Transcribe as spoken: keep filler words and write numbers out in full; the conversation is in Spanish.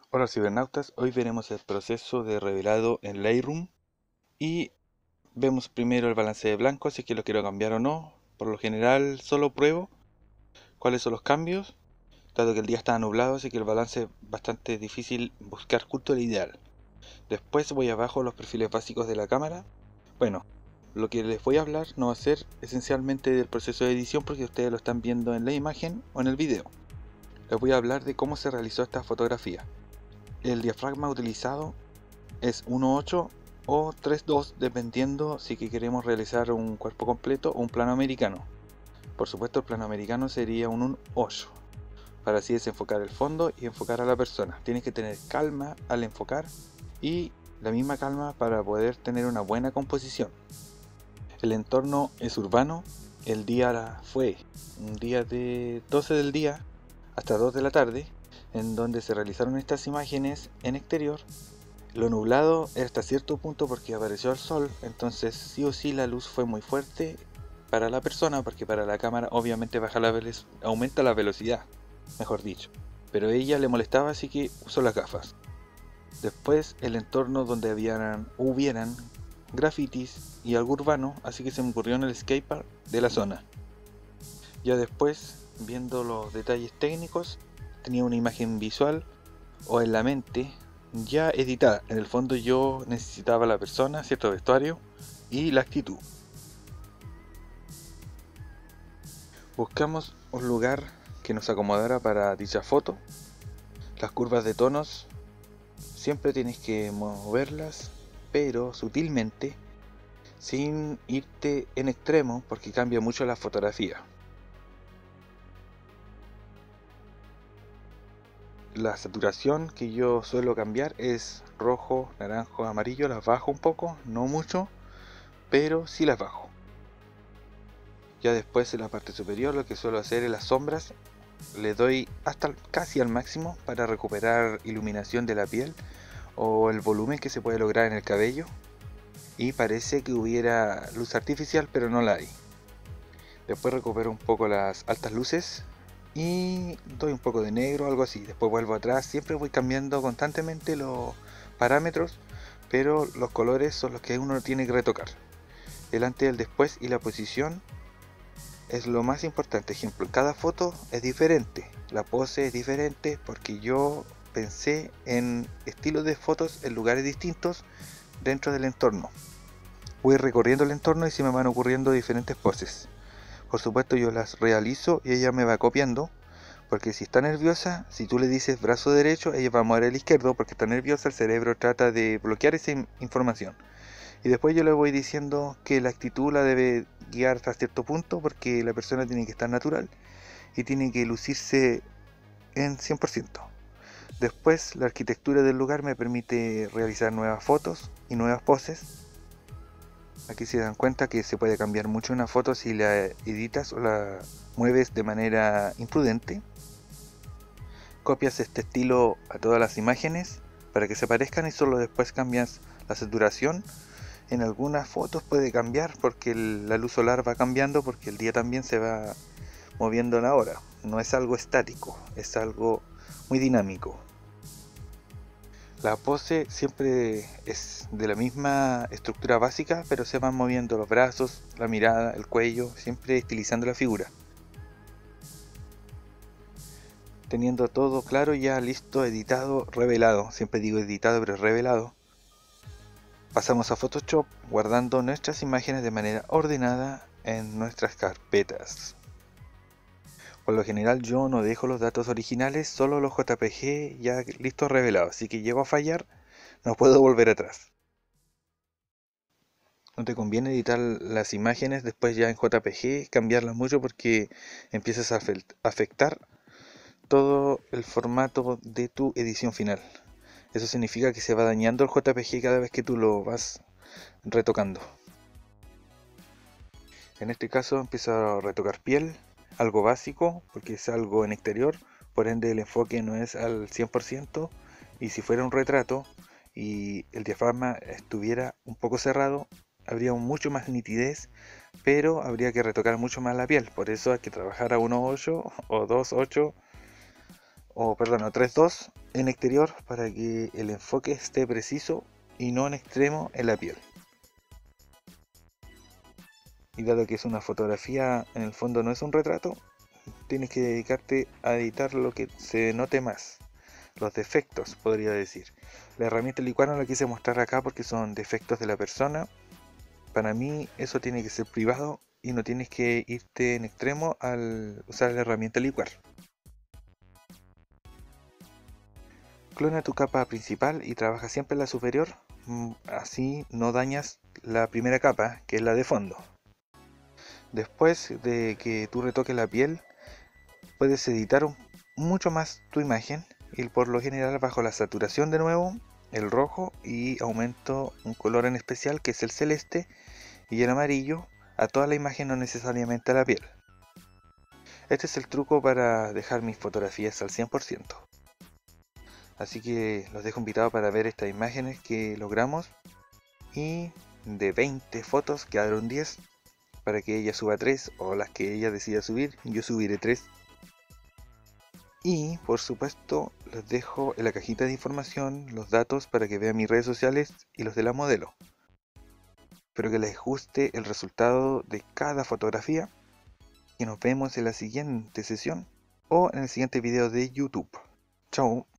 Hola cibernautas, hoy veremos el proceso de revelado en Lightroom y vemos primero el balance de blanco, si es que lo quiero cambiar o no. Por lo general solo pruebo cuáles son los cambios, dado que el día está nublado, así que el balance es bastante difícil buscar justo el ideal. Después voy abajo a los perfiles básicos de la cámara. Bueno, lo que les voy a hablar no va a ser esencialmente del proceso de edición porque ustedes lo están viendo en la imagen o en el video. Les voy a hablar de cómo se realizó esta fotografía. El diafragma utilizado es uno punto ocho o tres punto dos dependiendo si que queremos realizar un cuerpo completo o un plano americano. Por supuesto el plano americano sería un uno punto ocho para así desenfocar el fondo y enfocar a la persona. Tienes que tener calma al enfocar y la misma calma para poder tener una buena composición. El entorno es urbano. El día fue un día de doce del día hasta dos de la tarde, en donde se realizaron estas imágenes en exterior. Lo nublado era hasta cierto punto porque apareció el sol, entonces sí o sí la luz fue muy fuerte para la persona, porque para la cámara obviamente baja la velo- aumenta la velocidad, mejor dicho. Pero a ella le molestaba, así que usó las gafas. Después el entorno donde habían, hubieran grafitis y algo urbano, así que se me ocurrió en el skatepark de la zona. Ya después, viendo los detalles técnicos, tenía una imagen visual o en la mente ya editada. En el fondo yo necesitaba la persona, cierto vestuario y la actitud. Buscamos un lugar que nos acomodara para dicha foto. Las curvas de tonos siempre tienes que moverlas, pero sutilmente, sin irte en extremo porque cambia mucho la fotografía. La saturación que yo suelo cambiar es rojo, naranjo, amarillo. Las bajo un poco, no mucho, pero sí las bajo. Ya después en la parte superior lo que suelo hacer es las sombras. Le doy hasta casi al máximo para recuperar iluminación de la piel o el volumen que se puede lograr en el cabello. Y parece que hubiera luz artificial, pero no la hay. Después recupero un poco las altas luces y doy un poco de negro, algo así. Después vuelvo atrás, siempre voy cambiando constantemente los parámetros, pero los colores son los que uno tiene que retocar. El antes, el después y la posición es lo más importante. Ejemplo, cada foto es diferente, la pose es diferente porque yo pensé en estilos de fotos en lugares distintos dentro del entorno. Voy recorriendo el entorno y se me van ocurriendo diferentes poses. Por supuesto yo las realizo y ella me va copiando, porque si está nerviosa, si tú le dices brazo derecho, ella va a mover el izquierdo porque está nerviosa, el cerebro trata de bloquear esa información. Y después yo le voy diciendo que la actitud la debe guiar hasta cierto punto porque la persona tiene que estar natural y tiene que lucirse en cien por ciento. Después la arquitectura del lugar me permite realizar nuevas fotos y nuevas poses. Aquí se dan cuenta que se puede cambiar mucho una foto si la editas o la mueves de manera imprudente. Copias este estilo a todas las imágenes para que se parezcan y solo después cambias la saturación. En algunas fotos puede cambiar porque el, la luz solar va cambiando porque el día también se va moviendo la hora. No es algo estático, es algo muy dinámico. La pose siempre es de la misma estructura básica, pero se van moviendo los brazos, la mirada, el cuello, siempre estilizando la figura. Teniendo todo claro, ya listo, editado, revelado. Siempre digo editado, pero es revelado. Pasamos a Photoshop, guardando nuestras imágenes de manera ordenada en nuestras carpetas. Por lo general yo no dejo los datos originales, solo los J P G ya listos revelados, así que llego a fallar, no puedo volver atrás. No te conviene editar las imágenes después ya en J P G, cambiarlas mucho porque empiezas a afectar todo el formato de tu edición final. Eso significa que se va dañando el J P G cada vez que tú lo vas retocando. En este caso empiezo a retocar piel, algo básico porque es algo en exterior, por ende el enfoque no es al cien por ciento, y si fuera un retrato y el diafragma estuviera un poco cerrado, habría mucho más nitidez, pero habría que retocar mucho más la piel. Por eso hay que trabajar a uno punto ocho o dos punto ocho o perdón, a tres punto dos en exterior para que el enfoque esté preciso y no en extremo en la piel. Y dado que es una fotografía, en el fondo no es un retrato, tienes que dedicarte a editar lo que se note más, los defectos podría decir. La herramienta licuar no la quise mostrar acá porque son defectos de la persona. Para mí eso tiene que ser privado y no tienes que irte en extremo al usar la herramienta licuar. Clona tu capa principal y trabaja siempre en la superior, así no dañas la primera capa, que es la de fondo. Después de que tú retoques la piel, puedes editar mucho más tu imagen y por lo general bajo la saturación de nuevo, el rojo, y aumento un color en especial que es el celeste y el amarillo a toda la imagen, no necesariamente a la piel. Este es el truco para dejar mis fotografías al cien por ciento. Así que los dejo invitados para ver estas imágenes que logramos, y de veinte fotos quedaron diez para que ella suba tres, o las que ella decida subir, yo subiré tres. Y por supuesto les dejo en la cajita de información los datos para que vean mis redes sociales y los de la modelo. Espero que les guste el resultado de cada fotografía y nos vemos en la siguiente sesión o en el siguiente video de YouTube. Chao.